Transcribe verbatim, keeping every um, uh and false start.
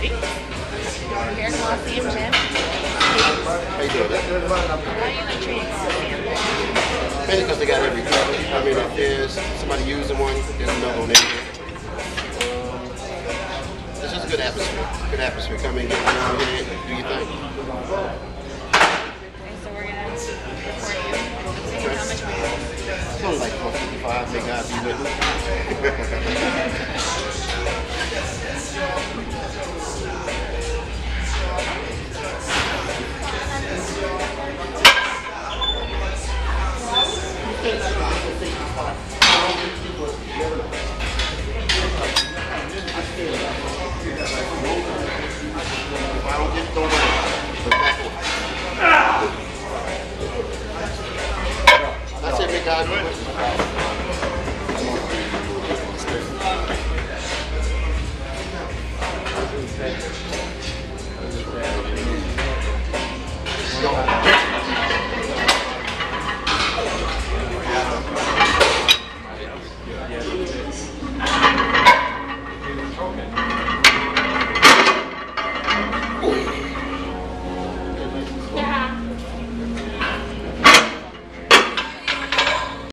Ready? We're here at Colosseum Gym. How you doing? Why do you like training Colosseum? Mainly because they got every color. I mean, if there's somebody using one, there's another one in here. Um, it's just a good atmosphere. Good atmosphere. Come in, get around here, do your thing. Okay, so we're gonna record you. See how much weight. It's only like four fifty-five. May God be with me. I don't get don't worry. That's it, big guy.